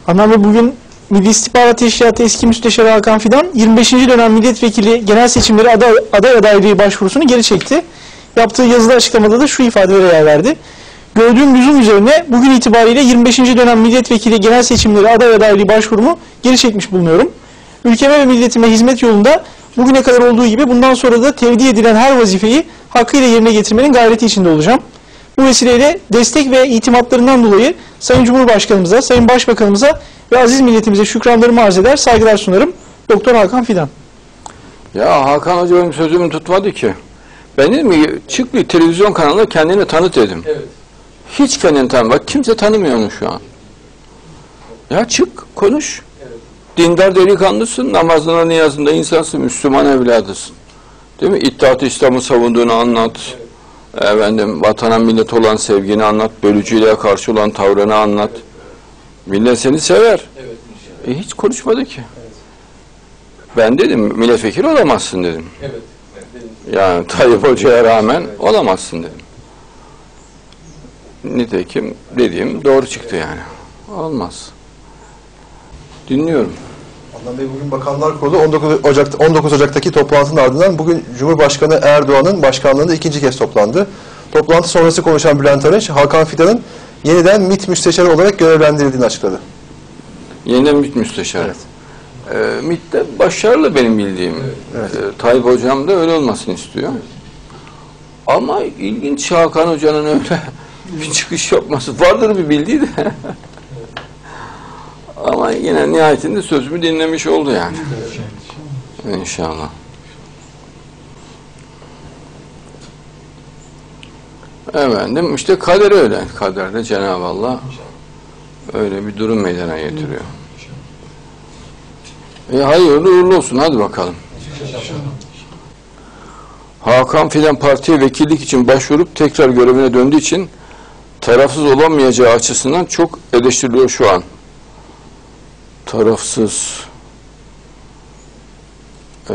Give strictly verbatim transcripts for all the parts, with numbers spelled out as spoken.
Adnan Bey, bugün Milli İstihbarat Teşkilatı Eski Müsteşarı Hakan Fidan yirmi beşinci dönem milletvekili genel seçimleri aday, aday adaylığı başvurusunu geri çekti. Yaptığı yazılı açıklamada da şu ifadelere yer verdi. Gördüğüm lüzum üzerine bugün itibariyle yirmi beşinci dönem milletvekili genel seçimleri aday adaylığı başvurumu geri çekmiş bulunuyorum. Ülkeme ve milletime hizmet yolunda bugüne kadar olduğu gibi bundan sonra da tevdi edilen her vazifeyi hakkıyla yerine getirmenin gayreti içinde olacağım. Bu vesileyle destek ve itimatlarından dolayı Sayın Cumhurbaşkanımıza, Sayın Başbakanımıza ve aziz milletimize şükranlarımı arz eder, saygılar sunarım. Doktor Hakan Fidan. Ya Hakan Hoca benim sözümü tutmadı ki. Ben dedim ki çık bir televizyon kanalına kendini tanıt dedim. Evet. Hiç kendini tanıma. Bak kimse tanımıyor onu şu an. Ya çık konuş. Evet. Dindar delikanlısın, namazına niyazında insansın, Müslüman evladısın. Değil mi? İttihat-ı İslam'ı savunduğunu anlat. Evet. Efendim, vatana millet olan sevgini anlat. Bölücülüğe karşı olan tavrını anlat. Evet. Millet seni sever. Evet, e hiç konuşmadı ki. Evet. Ben dedim milletvekili olamazsın dedim. Evet. Yani Tayyip Hoca'ya rağmen evet. olamazsın dedim. Nitekim dediğim doğru çıktı yani. Olmaz. Dinliyorum. Adnan Bey, bugün Bakanlar Kurulu on dokuz Ocak'ta on dokuz Ocak'taki toplantının ardından bugün Cumhurbaşkanı Erdoğan'ın başkanlığında ikinci kez toplandı. Toplantı sonrası konuşan Bülent Arınç, Hakan Fidan'ın yeniden MİT Müsteşarı olarak görevlendirildiğini açıkladı. Yeniden MİT Müsteşarı. Evet. E, MİT'te başarılı benim bildiğim. Evet. E, Tayyip Hocam da öyle olmasını istiyor. Evet. Ama ilginç Hakan Hoca'nın öyle bir çıkış yapması vardır bir bildiği de. Ama yine nihayetinde sözümü dinlemiş oldu yani. İnşallah. Efendim işte kader öyle. Kaderde Cenab-ı Allah öyle bir durum meydana getiriyor. E hayırlı uğurlu olsun. Hadi bakalım. Hakan Fidan partiye vekillik için başvurup tekrar görevine döndüğü için tarafsız olamayacağı açısından çok eleştiriliyor şu an. Tarafsız ee,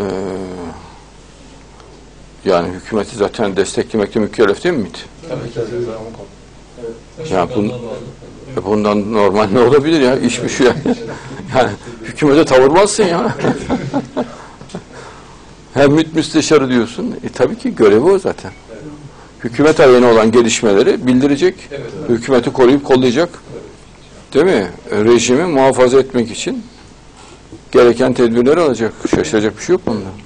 yani hükümeti zaten desteklemekle mükellef değil mi MİT? Tabii ki. Evet. Yani bun, bundan normal ne olabilir ya? İş bir şey yani. Yani hükümete tavırmazsın ya. Hem MİT müsteşarı diyorsun. E tabii ki görevi o zaten. Evet. Hükümet aleyhine olan gelişmeleri bildirecek. Evet, evet. Hükümeti koruyup kollayacak. Evet. Değil mi? Rejimi muhafaza etmek için gereken tedbirleri alacak. Şaşıracak bir şey yok bunda.